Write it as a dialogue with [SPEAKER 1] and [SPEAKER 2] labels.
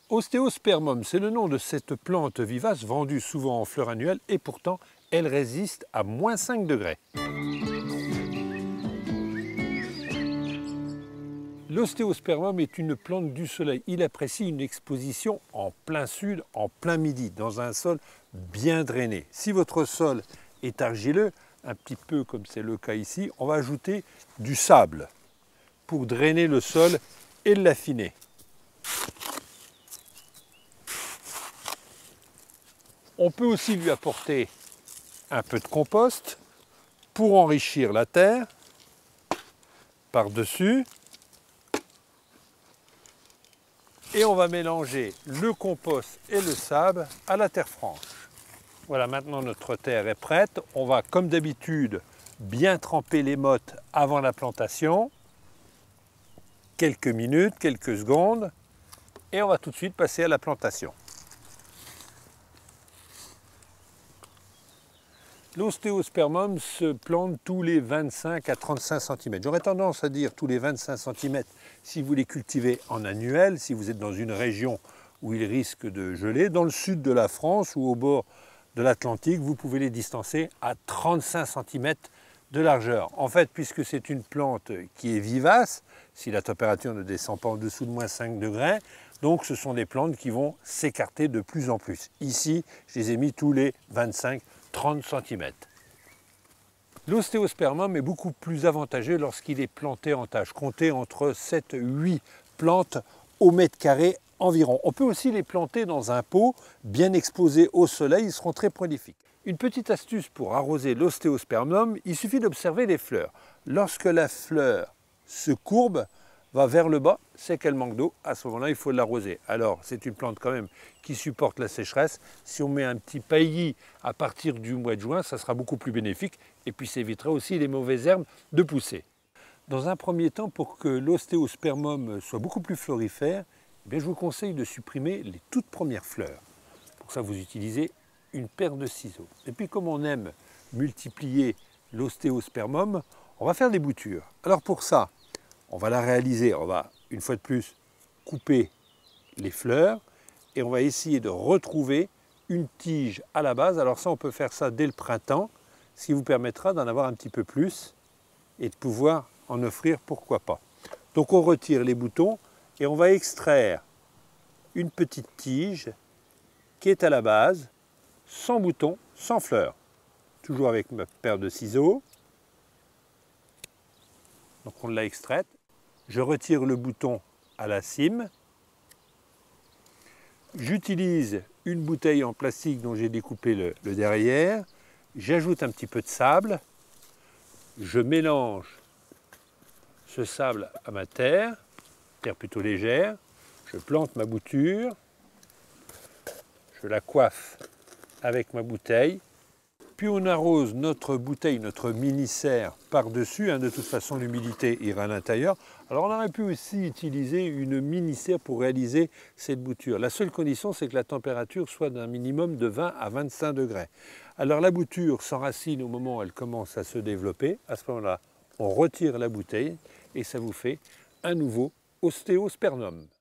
[SPEAKER 1] Ostéospermum, c'est le nom de cette plante vivace vendue souvent en fleurs annuelles et pourtant elle résiste à -5 degrés. L'ostéospermum est une plante du soleil. Il apprécie une exposition en plein sud, en plein midi, dans un sol bien drainé. Si votre sol est argileux, un petit peu comme c'est le cas ici, on va ajouter du sable pour drainer le sol et l'affiner. On peut aussi lui apporter un peu de compost pour enrichir la terre par-dessus. Et on va mélanger le compost et le sable à la terre franche. Voilà, maintenant notre terre est prête. On va, comme d'habitude, bien tremper les mottes avant la plantation. Quelques minutes, quelques secondes. Et on va tout de suite passer à la plantation. L'ostéospermum se plante tous les 25 à 35 cm. J'aurais tendance à dire tous les 25 cm si vous les cultivez en annuel, si vous êtes dans une région où il risque de geler. Dans le sud de la France ou au bord de l'Atlantique, vous pouvez les distancer à 35 cm de largeur. En fait, puisque c'est une plante qui est vivace, si la température ne descend pas en dessous de -5 degrés, donc ce sont des plantes qui vont s'écarter de plus en plus. Ici, je les ai mis tous les 25-30 cm. L'ostéospermum est beaucoup plus avantageux lorsqu'il est planté en tâche. Comptez entre 7 et 8 plantes au mètre carré environ. On peut aussi les planter dans un pot bien exposé au soleil, ils seront très prolifiques. Une petite astuce pour arroser l'ostéospermum, il suffit d'observer les fleurs. Lorsque la fleur se courbe, va vers le bas, c'est qu'elle manque d'eau. À ce moment-là, il faut l'arroser. Alors, c'est une plante quand même qui supporte la sécheresse. Si on met un petit paillis à partir du mois de juin, ça sera beaucoup plus bénéfique. Et puis, ça évitera aussi les mauvaises herbes de pousser. Dans un premier temps, pour que l'ostéospermum soit beaucoup plus florifère, eh bien, je vous conseille de supprimer les toutes premières fleurs. Pour ça, vous utilisez une paire de ciseaux. Et puis, comme on aime multiplier l'ostéospermum, on va faire des boutures. Alors pour ça, on va la réaliser, on va une fois de plus couper les fleurs et on va essayer de retrouver une tige à la base. Alors ça, on peut faire ça dès le printemps, ce qui vous permettra d'en avoir un petit peu plus et de pouvoir en offrir, pourquoi pas. Donc on retire les boutons et on va extraire une petite tige qui est à la base, sans boutons, sans fleurs. Toujours avec ma paire de ciseaux. Donc on l'a extraite. Je retire le bouton à la cime. J'utilise une bouteille en plastique dont j'ai découpé le derrière. J'ajoute un petit peu de sable. Je mélange ce sable à ma terre plutôt légère. Je plante ma bouture. Je la coiffe avec ma bouteille. Puis on arrose notre bouteille, notre mini-serre par-dessus. De toute façon, l'humidité ira à l'intérieur. Alors on aurait pu aussi utiliser une mini-serre pour réaliser cette bouture. La seule condition, c'est que la température soit d'un minimum de 20 à 25 degrés. Alors la bouture s'enracine au moment où elle commence à se développer. À ce moment-là, on retire la bouteille et ça vous fait un nouveau ostéospermum.